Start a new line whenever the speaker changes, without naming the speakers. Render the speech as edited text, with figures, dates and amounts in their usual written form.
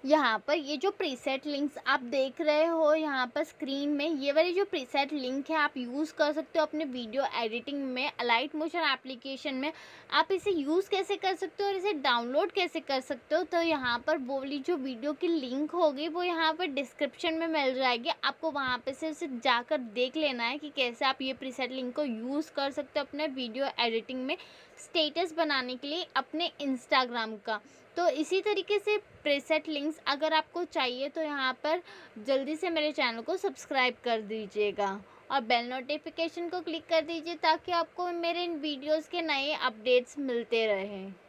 यहाँ पर ये जो प्रीसेट लिंक्स आप देख रहे हो यहाँ पर स्क्रीन में, ये वाली जो प्रीसेट लिंक है आप यूज़ कर सकते हो अपने वीडियो एडिटिंग में। अलाइट मोशन एप्लीकेशन में आप इसे यूज़ कैसे कर सकते हो और इसे डाउनलोड कैसे कर सकते हो, तो यहाँ पर वो वाली जो वीडियो की लिंक होगी वो यहाँ पर डिस्क्रिप्शन में मिल जाएगी। आपको वहाँ पे से उसे जाकर देख लेना है कि कैसे आप ये प्रीसेट लिंक को यूज़ कर सकते हो अपने वीडियो एडिटिंग में स्टेटस बनाने के लिए अपने इंस्टाग्राम का। तो इसी तरीके से प्रीसेट लिंक्स अगर आपको चाहिए तो यहाँ पर जल्दी से मेरे चैनल को सब्सक्राइब कर दीजिएगा और बेल नोटिफिकेशन को क्लिक कर दीजिए ताकि आपको मेरे इन वीडियोस के नए अपडेट्स मिलते रहें।